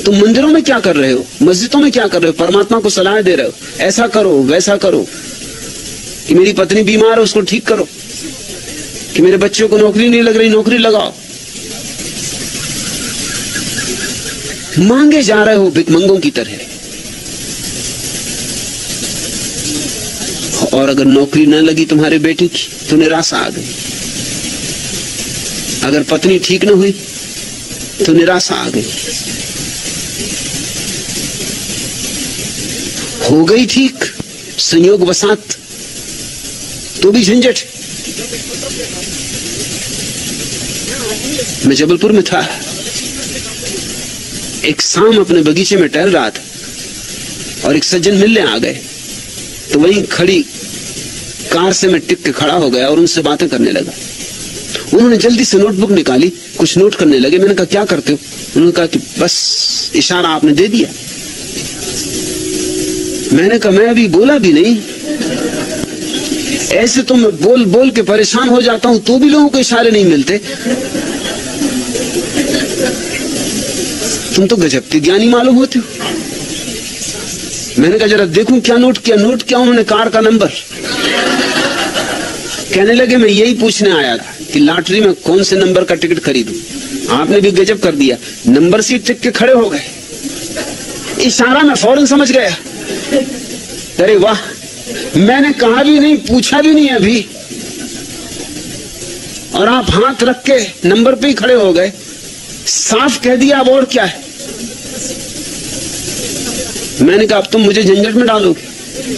तुम मंदिरों में क्या कर रहे हो, मस्जिदों में क्या कर रहे हो, परमात्मा को सलाह दे रहे हो, ऐसा करो वैसा करो, कि मेरी पत्नी बीमार है उसको ठीक करो, कि मेरे बच्चों को नौकरी नहीं लग रही नौकरी लगाओ। मांगे जा रहे हो भिखमंगों की तरह। और अगर नौकरी न लगी तुम्हारे बेटे की तो निराशा आ गई, अगर पत्नी ठीक न हुई तो निराशा आ गई, हो गई ठीक संयोग वसात तो भी झंझट। मैं जबलपुर में था, एक शाम अपने बगीचे में टहल रहा था और एक सज्जन मिलने आ गए, तो वहीं खड़ी कार से मैं टिक के खड़ा हो गया और उनसे बातें करने लगा। उन्होंने जल्दी से नोटबुक निकाली, कुछ नोट करने लगे। मैंने कहा क्या करते हो? उन्होंने कहा कि बस इशारा आपने दे दिया। मैंने कहा मैं अभी बोला भी नहीं, ऐसे तो मैं बोल बोल के परेशान हो जाता हूं, तो भी लोगों को इशारे नहीं मिलते। तुम तो गजब के ज्ञानी मालूम होते हो। मैंने कहा जरा देखूं क्या नोट किया। नोट किया उन्होंने कार का नंबर। कहने लगे मैं यही पूछने आया था कि लॉटरी में कौन से नंबर का टिकट खरीदूं। आपने भी गजब कर दिया, नंबर सीट टिक के खड़े हो गए। इशारा मैं फौरन समझ गया। अरे वाह, मैंने कहा भी नहीं, पूछा भी नहीं अभी, और आप हाथ रख के नंबर पे ही खड़े हो गए। साफ कह दिया, अब और क्या है। मैंने कहा अब तुम मुझे झंझट में डालोगे।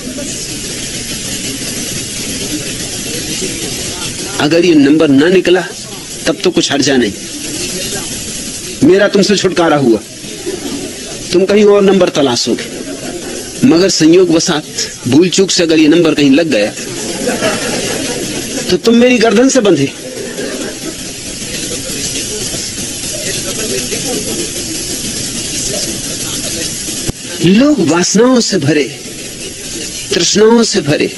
अगर ये नंबर ना निकला तब तो कुछ हर्जा नहीं, मेरा तुमसे छुटकारा हुआ, तुम कहीं और नंबर तलाशोगे। मगर संयोग वसात भूल चूक से अगर ये नंबर कहीं लग गया तो तुम मेरी गर्दन से बंधे। लोग वासनाओं से भरे, तृष्णाओं से भरे,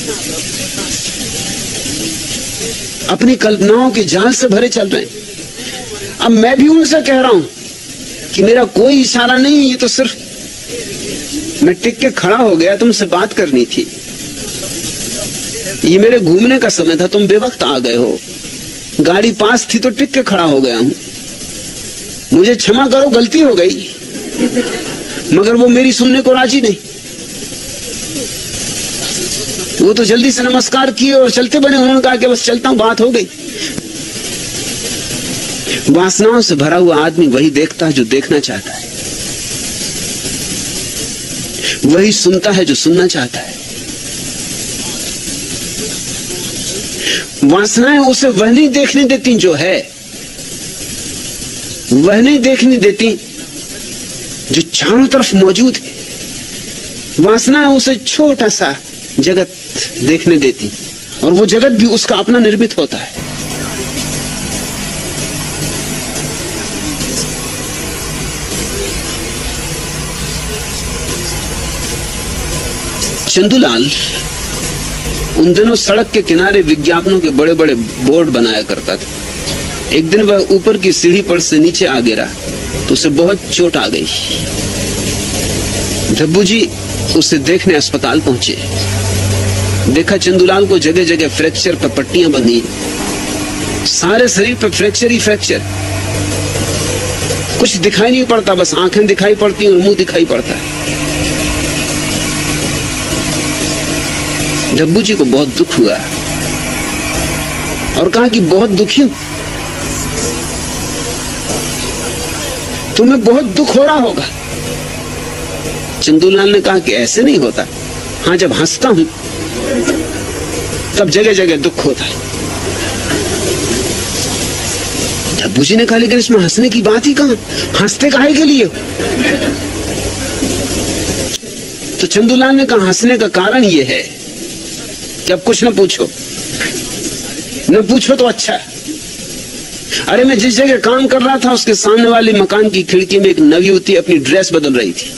अपनी कल्पनाओं के जाल से भरे चल रहे हैं। अब मैं भी उनसे कह रहा हूं कि मेरा कोई इशारा नहीं, ये तो सिर्फ मैं टिक के खड़ा हो गया, तुमसे बात करनी थी, ये मेरे घूमने का समय था, तुम बेवक्त आ गए हो। गाड़ी पास थी तो टिक के खड़ा हो गया हूं, मुझे क्षमा करो, गलती हो गई। मगर वो मेरी सुनने को राजी नहीं। वो तो जल्दी से नमस्कार किए और चलते बने। उन्होंने कहा कि बस चलता हूं, बात हो गई। वासनाओं से भरा हुआ आदमी वही देखता है जो देखना चाहता है, वही सुनता है जो सुनना चाहता है। वासनाएं उसे वह नहीं देखने देती जो है, वह नहीं देखने देती जो चारों तरफ मौजूद है। वासनाएं उसे छोटा सा जगत देखने देती, और वो जगत भी उसका अपना निर्मित होता है। चंदूलाल उन दिनों सड़क के किनारे विज्ञापनों के बड़े बड़े बोर्ड बनाया करता था। एक दिन वह ऊपर की सीढ़ी पर से नीचे आ गिरा तो उसे बहुत चोट आ गई। धब्बू जी उसे देखने अस्पताल पहुंचे। देखा चंदूलाल को जगह जगह फ्रैक्चर पर पट्टियां बंधी, सारे शरीर पर फ्रैक्चर ही फ्रैक्चर, कुछ दिखाई नहीं पड़ता, बस आंखें दिखाई पड़ती और मुंह दिखाई पड़ता है। धब्बू जी को बहुत दुख हुआ और कहा कि बहुत दुखी हूं, तुम्हें बहुत दुख हो रहा होगा। चंदूलाल ने कहा कि ऐसे नहीं होता, हाँ जब हंसता हूं तब जगह जगह दुख होता है। धब्बू जी ने कहा लेकिन इसमें हंसने की बात ही कहां, हंसते काहे के लिए? तो चंदूलाल ने कहा हंसने का कारण यह है कि अब कुछ न पूछो, न पूछो तो अच्छा। अरे मैं जिस जगह काम कर रहा था उसके सामने वाले मकान की खिड़की में एक नवयुवती अपनी ड्रेस बदल रही थी।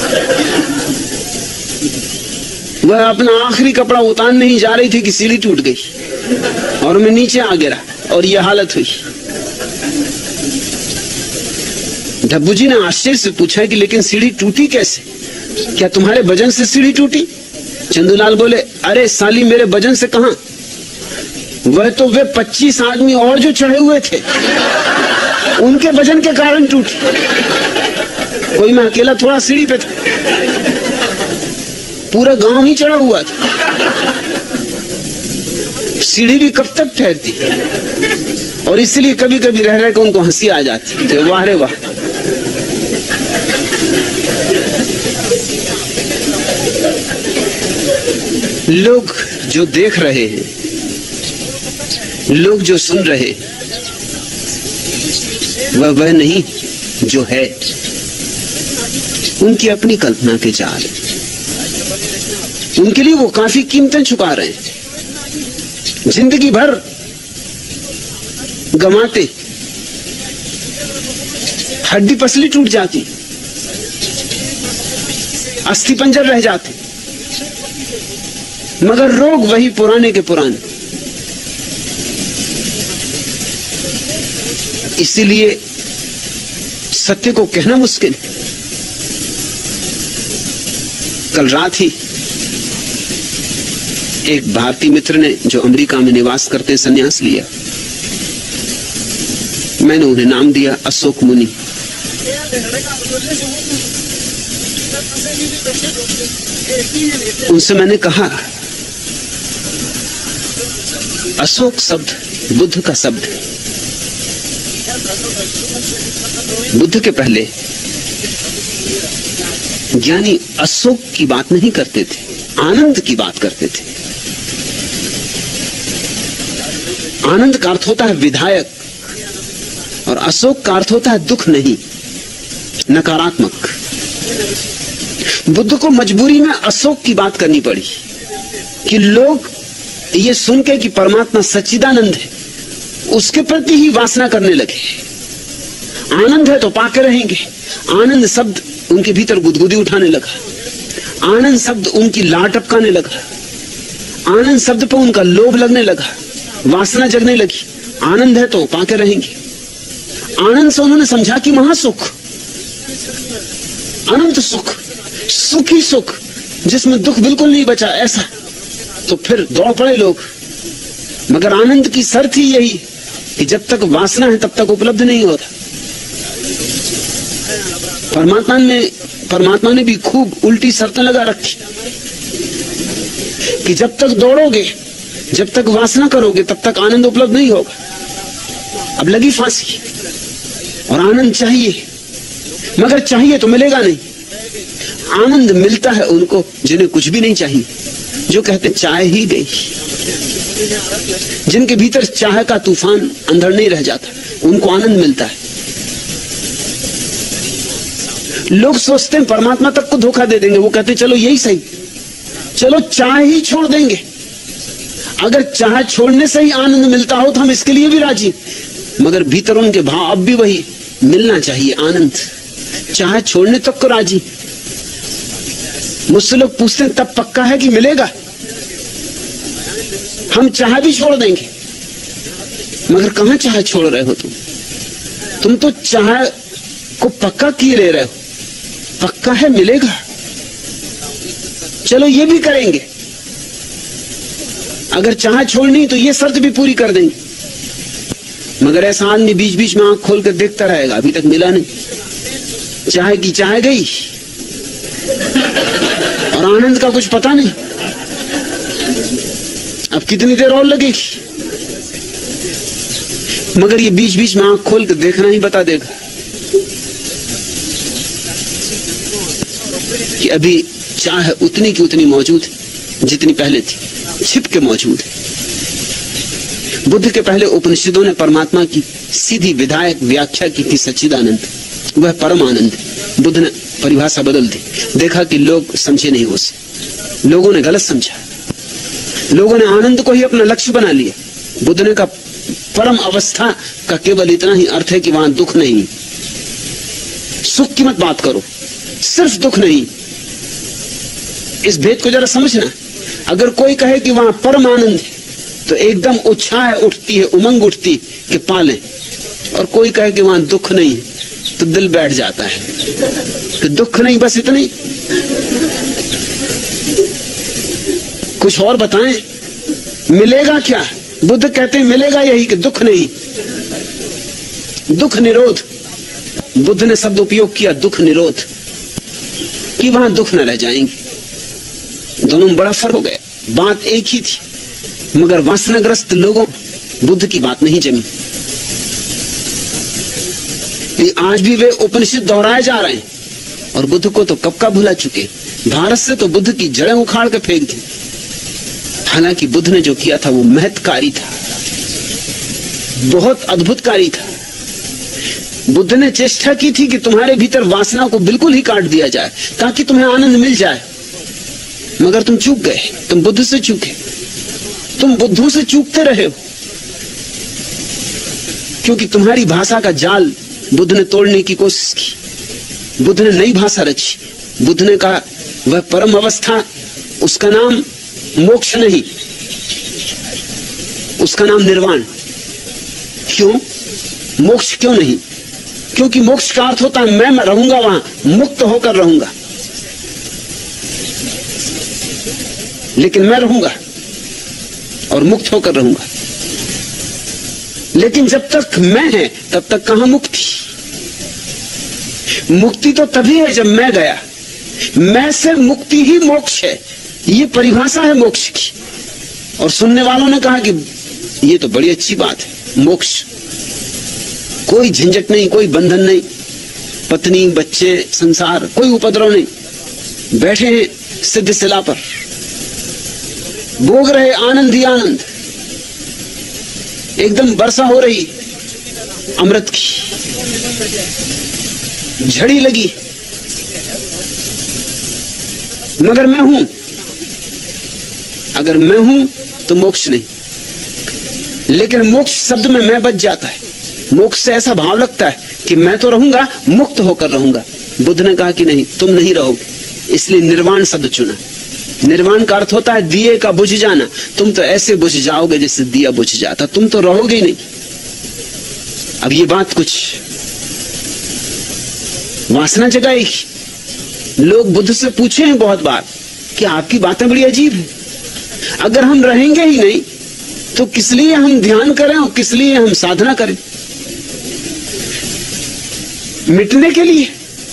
वह अपना आखिरी कपड़ा उतारने ही जा रही थी कि सीढ़ी टूट गई और मैं नीचे आ गिरा और यह हालत हुई। डब्बू जी ने आश्चर्य से पूछा कि लेकिन सीढ़ी टूटी कैसे? क्या तुम्हारे वजन से सीढ़ी टूटी? चंदूलाल बोले, अरे साली मेरे वजन से कहां, वह तो वे 25 आदमी और जो चढ़े हुए थे उनके वजन के कारण टूटी। कोई मैं अकेला थोड़ा सीढ़ी पे था, पूरा गांव ही चढ़ा हुआ था। सीढ़ी भी कब तक ठहरती, और इसलिए कभी कभी रह रहे को उनको हंसी आ जाती। तो वाह रे वाह। लोग जो देख रहे हैं, लोग जो सुन रहे, वह नहीं जो है। उनकी अपनी कल्पना के जाल, उनके लिए वो काफी कीमतें चुका रहे हैं। जिंदगी भर गमाते, हड्डी पसली टूट जाती, अस्थि पंजर रह जाते, मगर रोग वही पुराने के पुराने। इसीलिए सत्य को कहना मुश्किल। कल रात ही एक भारतीय मित्र ने, जो अमेरिका में निवास करते, संन्यास लिया। मैंने उन्हें नाम दिया अशोक मुनि। उनसे मैंने कहा, अशोक शब्द बुद्ध का शब्द है। बुद्ध के पहले ज्ञानी अशोक की बात नहीं करते थे, आनंद की बात करते थे। आनंद का अर्थ होता है विधायक, और अशोक का अर्थ होता है दुख नहीं, नकारात्मक। बुद्ध को मजबूरी में अशोक की बात करनी पड़ी कि लोग ये सुन के कि परमात्मा सच्चिदानंद है, उसके प्रति ही वासना करने लगे। आनंद है तो पाके रहेंगे। आनंद शब्द उनके भीतर गुदगुदी उठाने लगा। आनंद शब्द उनकी लाट टपकाने लगा। आनंद शब्द पर उनका लोभ लगने लगा, वासना जगने लगी। आनंद है तो पाके रहेंगे। आनंद से उन्होंने समझा कि महासुख, अनंत सुख, सुख ही सुख, जिसमें दुख बिल्कुल नहीं बचा, ऐसा। तो फिर दौड़ पड़े लोग। मगर आनंद की शर्त ही यही कि जब तक वासना है तब तक उपलब्ध नहीं होता। परमात्मा ने भी खूब उल्टी शर्तें लगा रखी कि जब तक दौड़ोगे, जब तक वासना करोगे, तब तक आनंद उपलब्ध नहीं होगा। अब लगी फांसी। और आनंद चाहिए, मगर चाहिए तो मिलेगा नहीं। आनंद मिलता है उनको जिन्हें कुछ भी नहीं चाहिए, जो कहते चाय ही गई। जिनके भीतर चाह का तूफान अंधड़ नहीं रह जाता, उनको आनंद मिलता है। लोग सोचते हैं परमात्मा तक को धोखा दे देंगे। वो कहते चलो यही सही, चलो चाह ही छोड़ देंगे। अगर चाह छोड़ने से ही आनंद मिलता हो तो हम इसके लिए भी राजी। मगर भीतर उनके भाव अब भी वही, मिलना चाहिए आनंद। चाह छोड़ने तक को राजी। मुझसे लोग पूछते हैं तब पक्का है कि मिलेगा? हम चाह भी छोड़ देंगे। मगर कहां चाह छोड़ रहे हो तुम तो चाह को पक्का किए ले रहे हो। पक्का है मिलेगा, चलो ये भी करेंगे। अगर चाह छोड़नी तो ये शर्त भी पूरी कर देंगे। मगर ऐसा आदमी बीच बीच में आंख खोल कर देखता रहेगा, अभी तक मिला नहीं। चाह की चाह गई और आनंद का कुछ पता नहीं। अब कितनी देर और लगेगी? मगर ये बीच बीच में आंख खोल कर देखना ही बता देगा कि अभी चाह उतनी की उतनी मौजूद है जितनी पहले थी, छिप के मौजूद है। बुद्ध के पहले उपनिषदों ने परमात्मा की सीधी विधायक व्याख्या की थी, सच्चिदानंद, वह परम आनंद। बुद्ध ने परिभाषा बदल दी। देखा कि लोग समझे नहीं उसे, लोगों ने गलत समझा। लोगों ने आनंद को ही अपना लक्ष्य बना लिया। बुद्ध ने कहा परम अवस्था का केवल इतना ही अर्थ है कि वहां दुख नहीं। सुख की मत बात करो, सिर्फ दुख नहीं। इस भेद को जरा समझना। अगर कोई कहे कि वहां परम आनंद है तो एकदम उत्साह उठती है, उमंग उठती कि पालें। और कोई कहे कि वहां दुख नहीं है तो दिल बैठ जाता है कि दुख नहीं, बस इतनी। कुछ और बताएं, मिलेगा क्या? बुद्ध कहते हैं मिलेगा यही कि दुख नहीं, दुख निरोध। बुद्ध ने शब्द उपयोग किया दुख निरोध, कि वहां दुख न रह जाएंगे। दोनों में बड़ा फर्क हो गया। बात एक ही थी, मगर वासनाग्रस्त लोगों बुद्ध की बात नहीं जमी। आज भी वे उपनिषद दोहराए जा रहे हैं और बुद्ध को तो कब का भुला चुके। भारत से तो बुद्ध की जड़ें उखाड़ के फेंक दी। हालांकि बुद्ध ने जो किया था वो महत्कारी था, बहुत अद्भुतकारी था। बुद्ध ने चेष्टा की थी कि तुम्हारे भीतर वासना को बिल्कुल ही काट दिया जाए ताकि तुम्हें आनंद मिल जाए, मगर तुम चूक गए। तुम बुद्ध से चूके, तुम बुद्धों से चूकते रहे हो, क्योंकि तुम्हारी भाषा का जाल बुद्ध ने तोड़ने की कोशिश की। बुद्ध ने नई भाषा रची। बुद्ध ने कहा वह परम अवस्था, उसका नाम मोक्ष नहीं, उसका नाम निर्वाण। क्यों मोक्ष क्यों नहीं? क्योंकि मोक्ष का अर्थ होता है मैं रहूंगा वहां, मुक्त होकर रहूंगा। लेकिन मैं रहूंगा और मुक्त होकर रहूंगा। लेकिन जब तक मैं है तब तक कहां मुक्ति? मुक्ति तो तभी है जब मैं गया। मैं से मुक्ति ही मोक्ष है, ये परिभाषा है मोक्ष की। और सुनने वालों ने कहा कि ये तो बड़ी अच्छी बात है, मोक्ष, कोई झंझट नहीं, कोई बंधन नहीं, पत्नी बच्चे संसार, कोई उपद्रव नहीं, बैठे हैं सिद्ध शिला पर, भोग रहे आनंद ही आनंद, एकदम वर्षा हो रही अमृत की, झड़ी लगी, मगर मैं हूं। अगर मैं हूं तो मोक्ष नहीं, लेकिन मोक्ष शब्द में मैं बच जाता है। मोक्ष से ऐसा भाव लगता है कि मैं तो रहूंगा, मुक्त होकर रहूंगा। बुद्ध ने कहा कि नहीं, तुम नहीं रहोगे, इसलिए निर्वाण शब्द चुना। निर्वाण का अर्थ होता है दिए का बुझ जाना। तुम तो ऐसे बुझ जाओगे जैसे दिया बुझ जाता, तुम तो रहोगे ही नहीं। अब ये बात कुछ वासना जगाएगी। लोग बुद्ध से पूछे हैं बहुत बार कि आपकी बातें बड़ी अजीब है, अगर हम रहेंगे ही नहीं तो किस लिए हम ध्यान करें और किस लिए हम साधना करें? मिटने के लिए।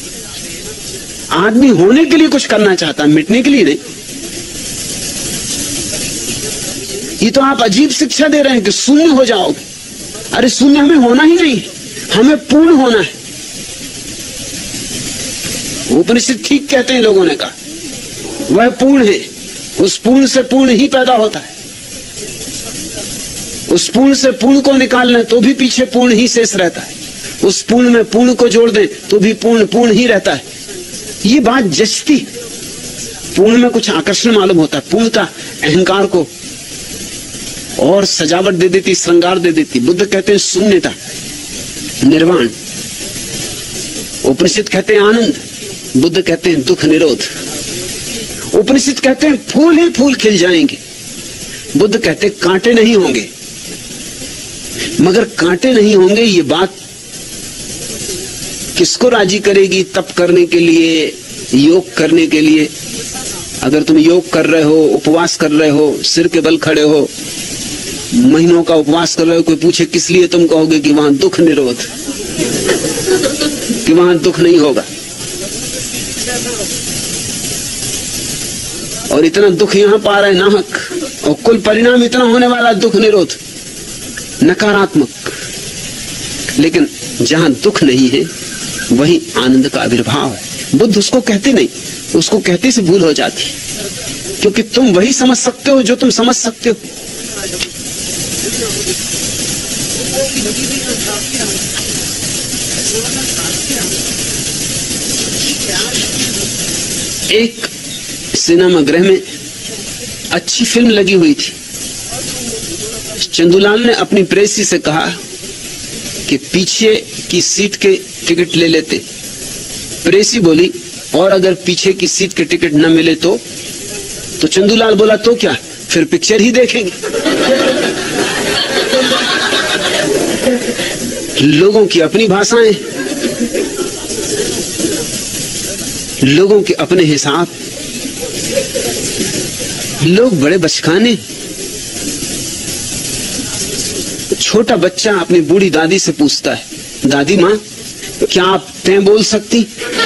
आदमी होने के लिए कुछ करना चाहता है, मिटने के लिए नहीं। ये तो आप अजीब शिक्षा दे रहे हैं कि शून्य हो जाओगे। अरे शून्य हमें होना ही नहीं, हमें पूर्ण होना है। उपनिषद ठीक कहते हैं, लोगों ने कहा वह पूर्ण है, उस पूर्ण से पूर्ण ही पैदा होता है। उस पूर्ण से पूर्ण को निकाल लें तो भी पीछे पूर्ण ही शेष रहता है। उस पूर्ण में पूर्ण को जोड़ दें तो भी पूर्ण पूर्ण ही रहता है। ये बात जचती। पूर्ण में कुछ आकर्षण मालूम होता है, पूर्णता अहंकार को और सजावट दे देती, श्रृंगार दे देती। बुद्ध कहते हैं शून्यता, निर्वाण। उपनिषद कहते हैं आनंद, बुद्ध कहते हैं दुख निरोध। उपनिषद कहते हैं फूल ही फूल खिल जाएंगे, बुद्ध कहते हैं कांटे नहीं होंगे। मगर कांटे नहीं होंगे ये बात किसको राजी करेगी तप करने के लिए, योग करने के लिए? अगर तुम योग कर रहे हो, उपवास कर रहे हो, सिर के बल खड़े हो, महीनों का उपवास कर रहे हो, कोई पूछे किस लिए, तुम कहोगे कि वहां दुख निरोध, कि वहां दुख नहीं होगा। और इतना दुख यहां पा रहे नाहक, और कुल परिणाम इतना होने वाला दुख निरोध, नकारात्मक। लेकिन जहां दुख नहीं है वही आनंद का आविर्भाव है। बुद्ध उसको कहते नहीं, उसको कहते से भूल हो जाती, क्योंकि तुम वही समझ सकते हो जो तुम समझ सकते हो। एक सिनेमा गृह में अच्छी फिल्म लगी हुई थी। चंदूलाल ने अपनी प्रेसी से कहा कि पीछे की सीट के टिकट ले लेते। प्रेसी बोली और अगर पीछे की सीट के टिकट न मिले तो चंदूलाल बोला तो क्या, फिर पिक्चर ही देखेंगे। लोगों की अपनी भाषाएं, लोगों के अपने हिसाब। लोग बड़े बचकाने। छोटा बच्चा अपनी बूढ़ी दादी से पूछता है, दादी माँ क्या आप तैं बोल सकती?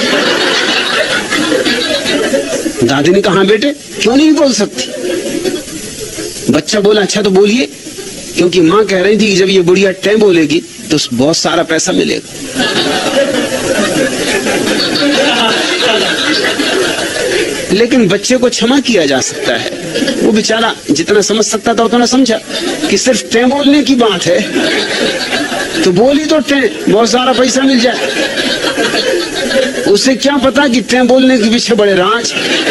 दादी ने कहा, बेटे क्यों नहीं बोल सकती? बच्चा बोला, अच्छा तो बोलिए, क्योंकि माँ कह रही थी कि जब ये बुढ़िया तैं बोलेगी तो बहुत सारा पैसा मिलेगा। लेकिन बच्चे को क्षमा किया जा सकता है, वो बेचारा जितना समझ सकता था उतना समझा कि सिर्फ तैं बोलने की बात है, तो बोली तो तैं, बहुत सारा पैसा मिल जाए। उसे क्या पता कि तैं बोलने के पीछे बड़े राज।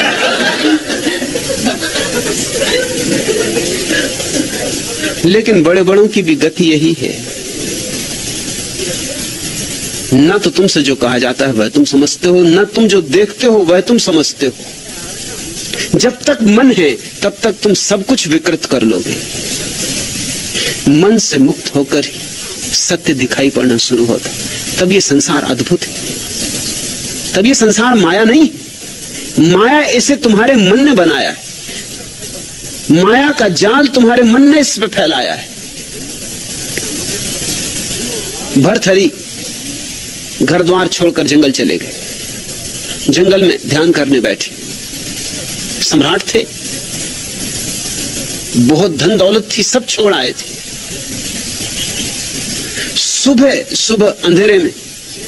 लेकिन बड़े बड़ों की भी गति यही है, न तो तुमसे जो कहा जाता है वह तुम समझते हो, न तुम जो देखते हो वह तुम समझते हो। जब तक मन है तब तक तुम सब कुछ विकृत कर लोगे। मन से मुक्त होकर ही सत्य दिखाई पड़ना शुरू होता, तब ये संसार अद्भुत है। तब ये संसार माया नहीं, माया इसे तुम्हारे मन ने बनाया है। माया का जाल तुम्हारे मन ने इस पे फैलाया है। भर्तहरि घर द्वार छोड़कर जंगल चले गए। जंगल में ध्यान करने बैठे। सम्राट थे, बहुत धन दौलत थी, सब छोड़ आए थे। सुबह सुबह अंधेरे में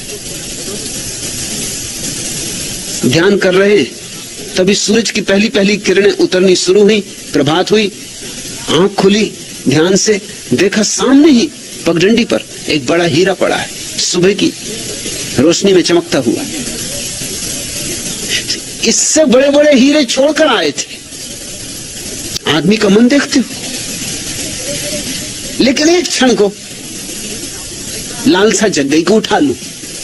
ध्यान कर रहे, तभी सूरज की पहली पहली किरणें उतरनी शुरू हुई। प्रभात हुई, आंख खुली, ध्यान से देखा, सामने ही पगडंडी पर एक बड़ा हीरा पड़ा है, सुबह की रोशनी में चमकता हुआ। इससे बड़े बड़े हीरे छोड़कर आए थे। आदमी का मन देखते हो, लेकिन एक क्षण को लालसा जग गई कि उठा लूं।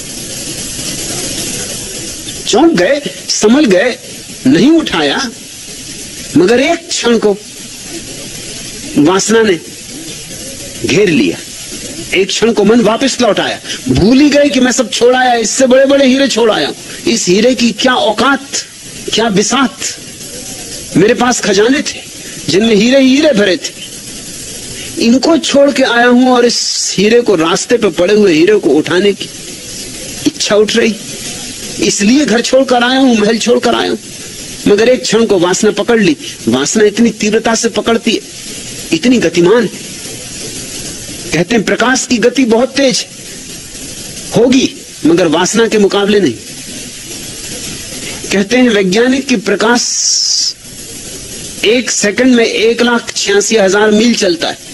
चौंक गए, समझ गए, नहीं उठाया, मगर एक क्षण को वासना ने घेर लिया। एक क्षण को मन वापस लौट आया। भूल ही गए कि मैं सब छोड़ आया, इससे बड़े बड़े हीरे छोड़ आया। इस हीरे की क्या औकात, क्या बिसात। मेरे पास खजाने थे जिनमें हीरे हीरे भरे थे, इनको छोड़ के आया हूं और इस हीरे को, रास्ते पे पड़े हुए हीरे को उठाने की इच्छा उठ रही, इसलिए घर छोड़कर आया हूं, महल छोड़कर आया हूं। मगर एक क्षण को वासना पकड़ ली। वासना इतनी तीव्रता से पकड़ती है, इतनी गतिमान है। कहते हैं प्रकाश की गति बहुत तेज होगी, मगर वासना के मुकाबले नहीं। कहते हैं वैज्ञानिक कि प्रकाश 1 सेकंड में 1,86,000 मील चलता है,